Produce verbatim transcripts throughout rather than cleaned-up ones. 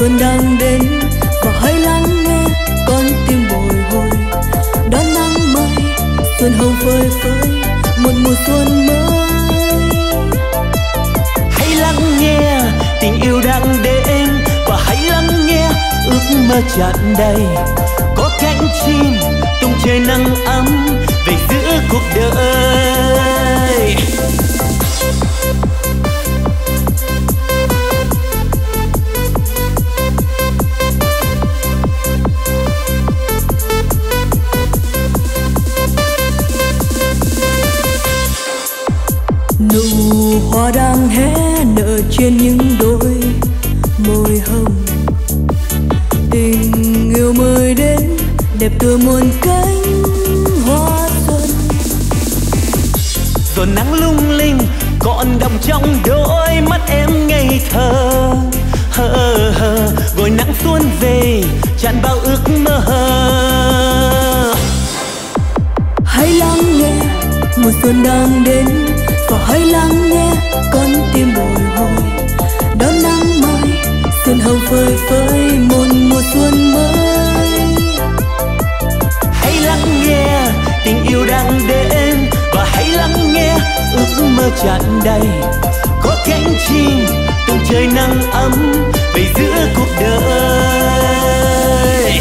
xuân đang đến và hãy lắng nghe con tim bồi hồi đón nắng mai xuân hồng phơi phới một mùa xuân mới. Hãy lắng nghe tình yêu đang đến và hãy lắng nghe ước mơ tràn đầy. Có cánh chim tung trời nắng ấm về giữa cuộc đời. Nụ hoa đang hé nở trên những đôi môi hồng. Tình yêu mới đến đẹp tựa muôn cánh hoa xuân. Rồi nắng lung linh còn đọng trong đôi mắt em ngây thơ. Hờ hờ rồi nắng xuân về tràn bao ước mơ. Hãy lắng nghe mùa xuân đang đến và hãy lắng nghe con tim bồi hồi đón nắng mai xuân hồng phơi phới một mùa xuân mới. Hãy lắng nghe tình yêu đang đến và hãy lắng nghe ước mơ tràn đầy. Có cánh chim tung trời nắng ấm về giữa cuộc đời.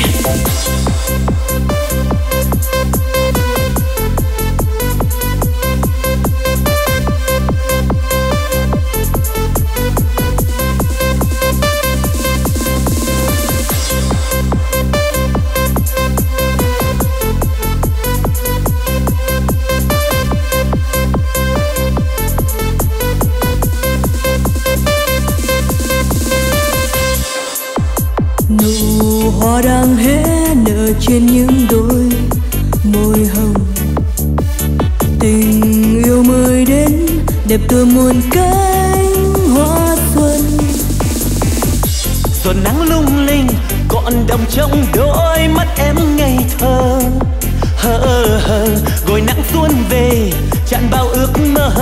Nụ hoa đang hé nở trên những đôi môi hồng. Tình yêu mới đến đẹp tựa muôn cánh hoa xuân. Rồi nắng lung linh còn đọng trong đôi mắt em ngây thơ. Hờ hờ rồi nắng xuân về tràn bao ước mơ.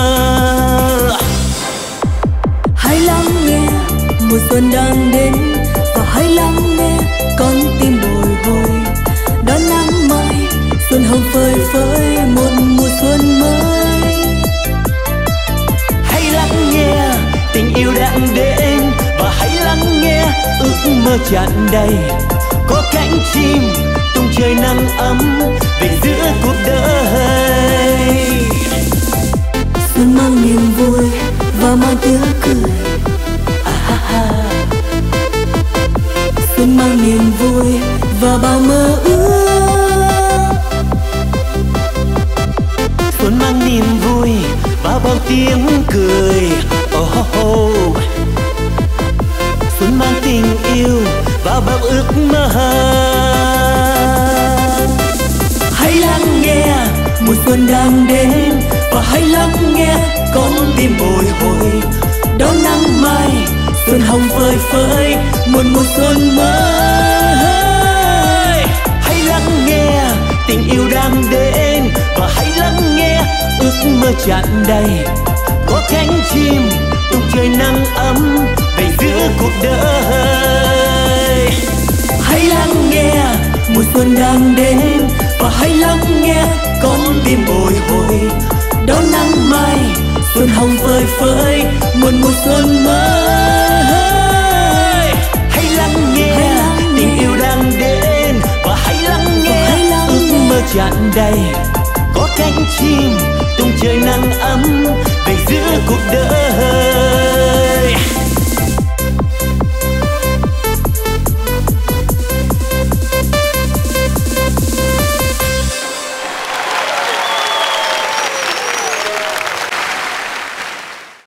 Hãy lắng nghe mùa xuân đang đến và hãy lắng nghe con tim bồi hồi đón nắng mai xuân hồng phơi phới một mùa xuân mới. Hãy lắng nghe tình yêu đang đến và hãy lắng nghe ước mơ tràn đầy. Có cánh chim tung trời nắng ấm về giữa cuộc đời. Xuân mang niềm vui và mang tiếng cười. À, ha, ha. Xuân mang niềm vui và bao mơ ước. Xuân mang niềm vui và bao tiếng cười. Oh, oh. Xuân mang tình yêu và bao ước mơ. Hãy lắng nghe mùa xuân đang đến và hãy lắng nghe con tim bồi hồi đón nắng mai xuân hồng phơi phới một mùa xuân mới. Hãy lắng nghe tình yêu đang đến và hãy lắng nghe ước mơ tràn đầy. Có cánh chim tung trời nắng ấm về giữa cuộc đời. Hãy lắng nghe mùa xuân đang đến và hãy lắng nghe con tim bồi hồi đón nắng mai xuân hồng phơi phới một mùa xuân mới. Hãy lắng nghe tình yêu đang đến và hãy lắng nghe ước mơ tràn đầy. Có cánh chim tung trời nắng ấm về giữa cuộc đời.